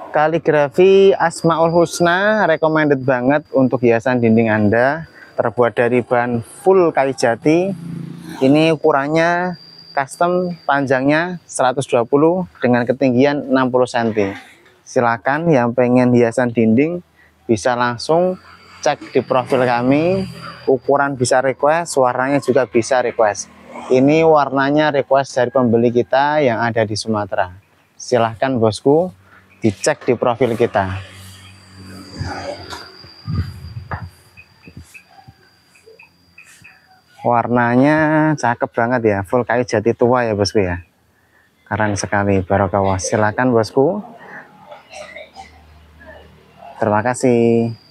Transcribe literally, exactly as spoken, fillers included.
Kaligrafi Asmaul Husna recommended banget untuk hiasan dinding Anda. Terbuat dari bahan full kayu jati. Ini ukurannya custom, panjangnya seratus dua puluh dengan ketinggian enam puluh sentimeter. Silakan yang pengen hiasan dinding bisa langsung cek di profil kami. Ukuran bisa request, warnanya juga bisa request. Ini warnanya request dari pembeli kita yang ada di Sumatera. Silahkan bosku, dicek di profil kita. Warnanya cakep banget ya, full kayu jati tua ya bosku ya. Keren sekali, barokah. Silahkan bosku. Terima kasih.